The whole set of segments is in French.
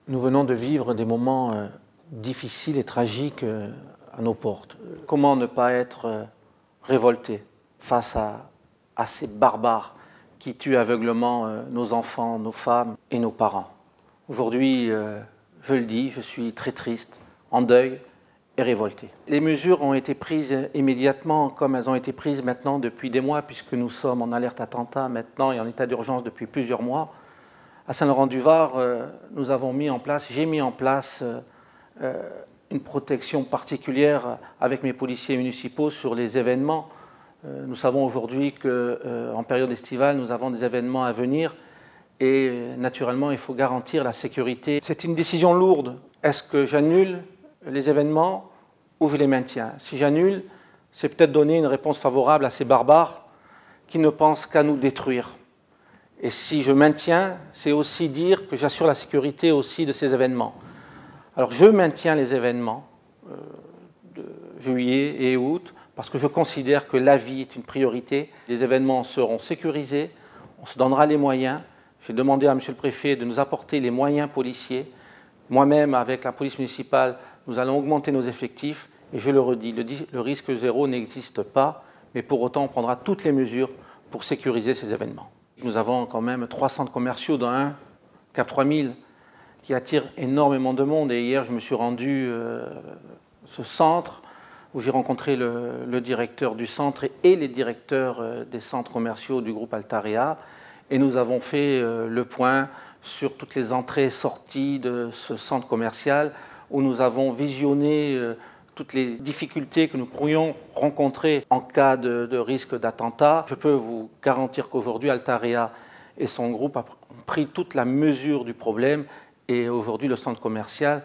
Nous venons de vivre des moments difficiles et tragiques à nos portes. Comment ne pas être révolté face à ces barbares qui tuent aveuglement nos enfants, nos femmes et nos parents. Aujourd'hui, je le dis, je suis très triste, en deuil et révolté. Les mesures ont été prises immédiatement comme elles ont été prises maintenant depuis des mois, puisque nous sommes en alerte attentat maintenant et en état d'urgence depuis plusieurs mois. À Saint-Laurent-du-Var, j'ai mis en place une protection particulière avec mes policiers municipaux sur les événements. Nous savons aujourd'hui qu'en période estivale, nous avons des événements à venir et naturellement, il faut garantir la sécurité. C'est une décision lourde. Est-ce que j'annule les événements ou je les maintiens? Si j'annule, c'est peut-être donner une réponse favorable à ces barbares qui ne pensent qu'à nous détruire. Et si je maintiens, c'est aussi dire que j'assure la sécurité aussi de ces événements. Alors je maintiens les événements de juillet et août parce que je considère que la vie est une priorité. Les événements seront sécurisés, on se donnera les moyens. J'ai demandé à M. le Préfet de nous apporter les moyens policiers. Moi-même, avec la police municipale, nous allons augmenter nos effectifs. Et je le redis, le risque zéro n'existe pas, mais pour autant, on prendra toutes les mesures pour sécuriser ces événements. Nous avons quand même 3 centres commerciaux, dont un, Cap 3000, qui attire énormément de monde. Et hier, je me suis rendu ce centre où j'ai rencontré le directeur du centre et les directeurs des centres commerciaux du groupe Altarea. Et nous avons fait le point sur toutes les entrées et sorties de ce centre commercial où nous avons visionné toutes les difficultés que nous pourrions rencontrer en cas de risque d'attentat. Je peux vous garantir qu'aujourd'hui, Altarea et son groupe ont pris toute la mesure du problème et aujourd'hui, le centre commercial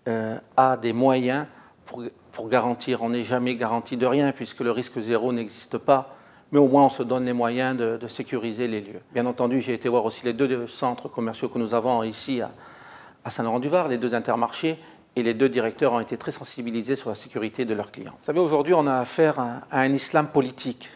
a des moyens pour garantir. On n'est jamais garanti de rien puisque le risque zéro n'existe pas, mais au moins on se donne les moyens de sécuriser les lieux. Bien entendu, j'ai été voir aussi les 2 centres commerciaux que nous avons ici à Saint-Laurent-du-Var, les 2 intermarchés, et les 2 directeurs ont été très sensibilisés sur la sécurité de leurs clients. Vous savez, aujourd'hui, on a affaire à un islam politique.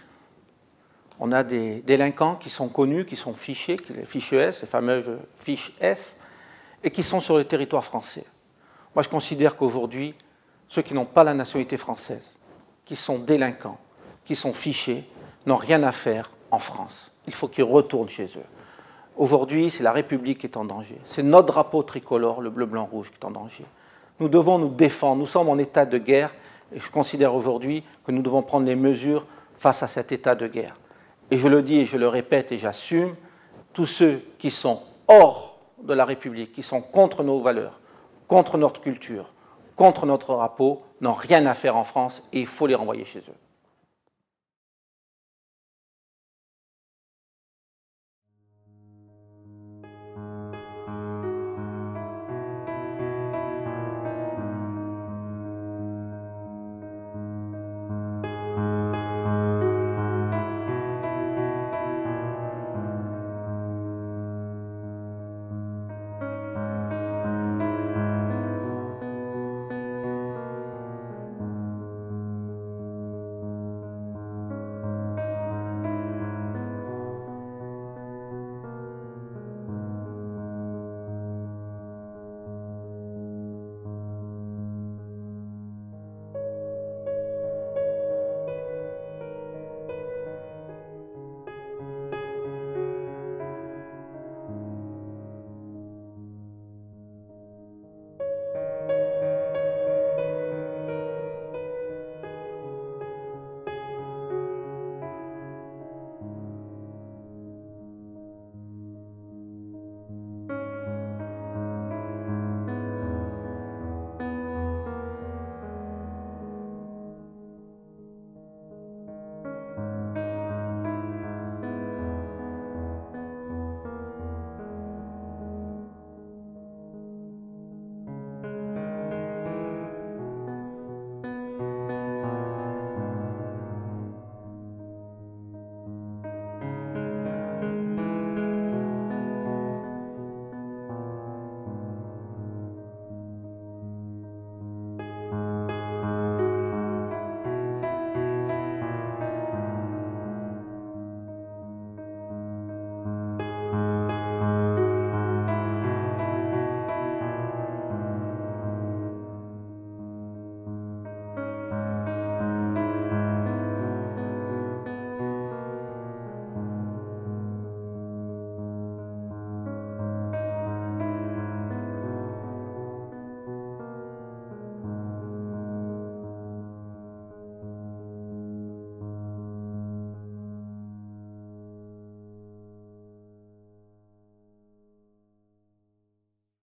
On a des délinquants qui sont connus, qui sont fichés, les fiches S, les fameuses fiches S, et qui sont sur le territoire français. Moi, je considère qu'aujourd'hui, ceux qui n'ont pas la nationalité française, qui sont délinquants, qui sont fichés, n'ont rien à faire en France. Il faut qu'ils retournent chez eux. Aujourd'hui, c'est la République qui est en danger. C'est notre drapeau tricolore, le bleu, blanc, rouge, qui est en danger. Nous devons nous défendre. Nous sommes en état de guerre et je considère aujourd'hui que nous devons prendre les mesures face à cet état de guerre. Et je le dis et je le répète et j'assume, tous ceux qui sont hors de la République, qui sont contre nos valeurs, contre notre culture, contre notre drapeau, n'ont rien à faire en France et il faut les renvoyer chez eux.